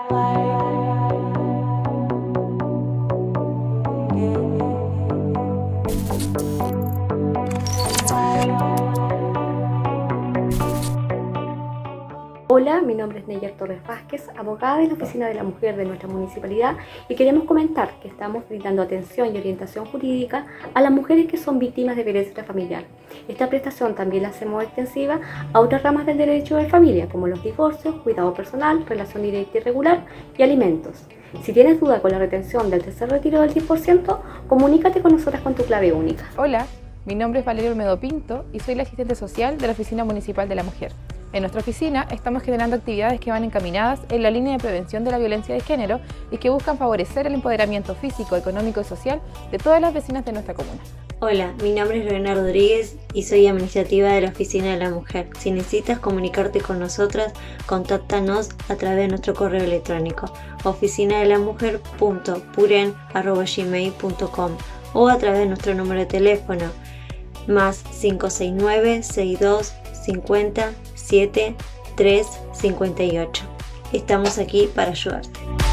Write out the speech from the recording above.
Hola, mi nombre es Neyer Torres Vázquez, abogada de la Oficina de la Mujer de nuestra municipalidad, y queremos comentar que estamos brindando atención y orientación jurídica a las mujeres que son víctimas de violencia familiar. Esta prestación también la hacemos extensiva a otras ramas del derecho de familia, como los divorcios, cuidado personal, relación directa y regular y alimentos. Si tienes duda con la retención del tercer retiro del 10%, comunícate con nosotras con tu clave única. Hola, mi nombre es Valeria Olmedo Pinto y soy la asistente social de la Oficina Municipal de la Mujer. En nuestra oficina estamos generando actividades que van encaminadas en la línea de prevención de la violencia de género y que buscan favorecer el empoderamiento físico, económico y social de todas las vecinas de nuestra comuna. Hola, mi nombre es Lorena Rodríguez y soy administrativa de la Oficina de la Mujer. Si necesitas comunicarte con nosotras, contáctanos a través de nuestro correo electrónico oficinadelamujer.puren@gmail.com o a través de nuestro número de teléfono más 569 62 50 7 3 58. Estamos aquí para ayudarte.